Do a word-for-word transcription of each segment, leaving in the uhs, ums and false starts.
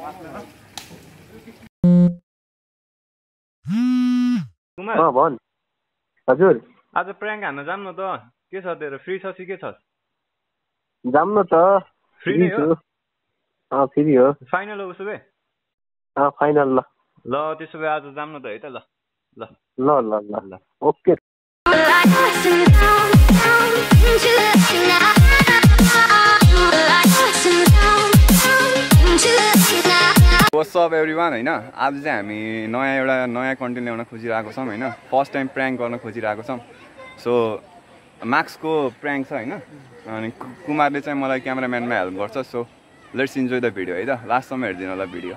अँ भन् हजुर आज प्र्याङ्क हान्न जाम न त के छ तेरो फ्री छस् कि के छस् जाम न त फ्री नै हो अँ फ्री हो फाइनल हो उसो भए अँ फाइनल ल ल त्यसो भए आज जाम न त है त ल ल ल ल ल ल ओके व्हाट्स अप एभ्रिवान हैन आज चाहिँ हामी नयाँ एउटा नयाँ कन्टेन्ट ल्याउन खोजिरहेको छौँ हैन फर्स्ट टाइम प्र्याङ्क गर्न खोजिरहेको छौँ सो मार्क्सको प्र्याङ्क छ हैन अनि कुमारले चाहिँ मलाई क्यामेराम्यानमा हेल्प गर्छ so let's enjoy the video है त लास्टसम्म हेरिदिनु होला भिडियो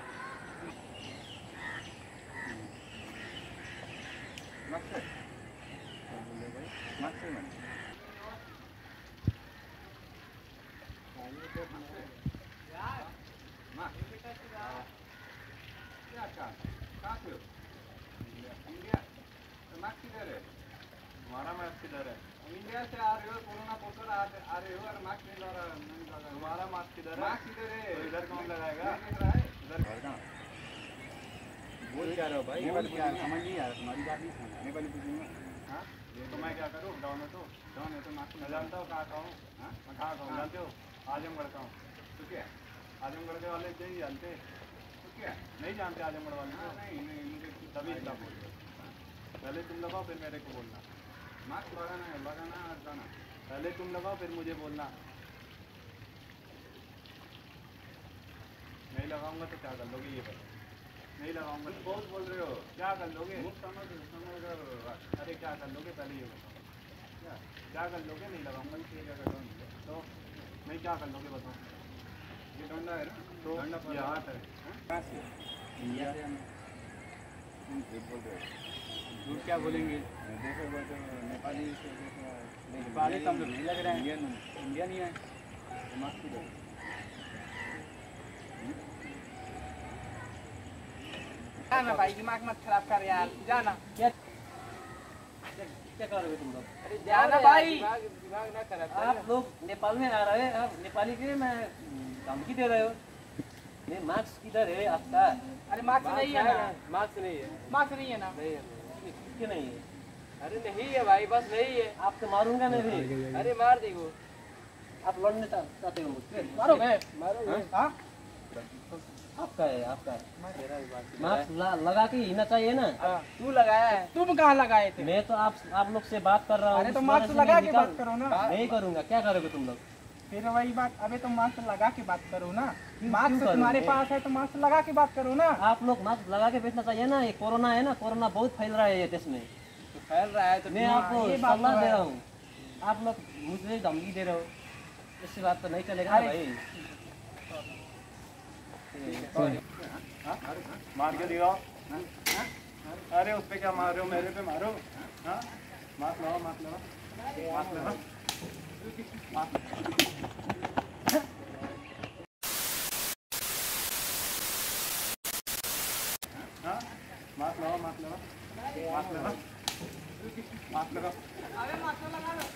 हमारा मार्क्स किधर है इंडिया से आ रहे हो कोरोना पोस्टर आ रहे हो और मार्क्स नहीं लगा नहीं लगा हमारा मार्क्स किधर है मार्क्स किधर है इधर कौन लगाएगा इधर घर का बोल क्या रहे हो भाई नेपाली क्या समझ नहीं आ रहा तुम्हारी बात नहीं समझ नेपाली बुझूंगा हां ये तो मैं क्या करूं डाउन है तो डाउन है तो मार्क्स मैं जानता हूं कहां का हूं हां मैं कहां का हूं जानते हो आजमगढ़ का हूं तो क्या आजमगढ़ के वाले नहीं जानते तो क्या नहीं जानते आजमगढ़ वाले नहीं मुझे तभी इतना बोल रहे पहले तुम लगाओ फिर मेरे को बोलना मास्क लगाना है लगाना है हटाना पहले तुम लगाओ फिर मुझे बोलना नहीं लगाऊंगा तो क्या कर लोगे ये बताओ नहीं लगाऊंगा तो बहुत बोल रहे हो क्या कर लोगे समझ समझ अरे क्या कर लोगे पहले ये बताओ क्या क्या कर लोगे नहीं लगाऊंगा इसलिए क्या कर तो नहीं क्या कर लोगे बताओ ये डंडा है तो ये हाथ है झूठ क्या बोलेंगे देखो तो नेपाली नेपाली तो हम लोग नहीं लग रहे हैं इंडियन इंडियन ही है जाना भाई दिमाग मत खराब कर यार जाना क्या क्या करोगे तुम लोग अरे जाना भाई दिमाग ना खराब आप लोग नेपाल में आ रहे हैं नेपाली के मैं धमकी दे रहे हो नहीं मार्क्स किधर है आपका अरे मार्क्स नहीं है ना मार्क्स नहीं है मार्क्स नहीं है ना नहीं है क्यों नहीं है अरे नहीं है भाई बस नहीं है आपको मारूंगा मैं भी अरे मार देगो आप लड़ने चाहते हो मुझसे मारोगे मारोगे हाँ आपका है आपका है मास्क लगा के हिलना चाहिए ना तू लगाया है तुम कहाँ लगाए थे मैं तो आप आप लोग से बात कर रहा हूँ अरे तो मास्क लगा के बात करो ना नहीं करूँगा क्या करोगे तुम लोग फिर वही बात अबे तुम मास्क लगा के बात करो ना मास्क तुम्हारे पास है तो मास्क लगा के बात करो ना आप लोग मास्क लगा के बेचना चाहिए ना ये कोरोना है ना कोरोना बहुत फैल रहा है ये देश में तो फैल रहा है तो मैं आपको सलाह दे रहा हूँ आप लोग मुझे धमकी दे रहे हो इससे बात तो नहीं चलेगा भाई मार के दिखाओ अरे उस पे क्या मार रहे हो मेरे पे मारो मास्क लगाओ मास्क लगाओ मास्क लगाओ मास्क लगाओ मास्क लगाओ मास्क लगाओ मास्क लगाओ अरे मास्क लगा लो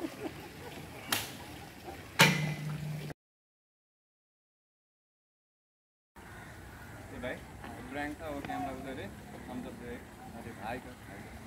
भाई प्रैंक था वो कैमरा उधर है हम सब अरे भाई का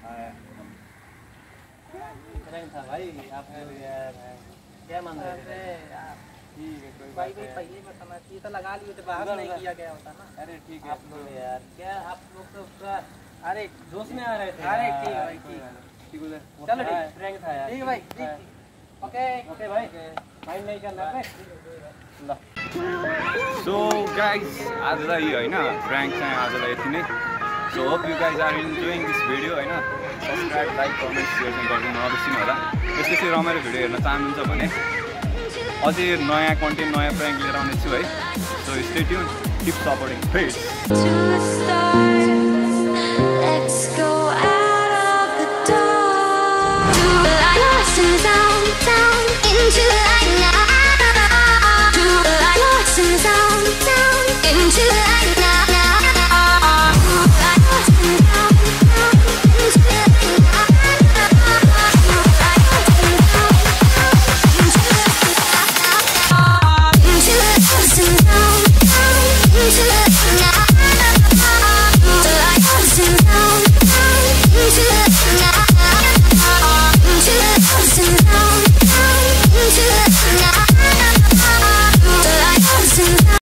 प्रैंक था भाई आप यार क्या मान रहे थे ठीक है कोई भाई भाई पहले बताना चाहिए तो लगा लिए थे बाहर नहीं किया गया होता ना अरे ठीक है आप लोग यार क्या आप लोग तो पूरा अरे जोश में आ रहे थे अरे ठीक है भाई ठीक ठीक है चलो ठीक प्रैंक था यार ठीक है भाई ओके ओके भाई फाइन नहीं करना है ल सो गाइज आजलाई होइन प्र्याङ्क चाहिँ आजलाई यति नै so hope you guys are enjoying this video होइन सब्सक्राइब लाइक कमेन्ट सेयर चाहिँ गरिदिनु नबिर्सिनु होला यस्तै चाहिँ रमाइलो भिडियो हेर्न चाहनुहुन्छ भने अझै नयाँ कन्टेन्ट नयाँ प्र्याङ्क लिएर आउने छु है so stay tuned keep supporting face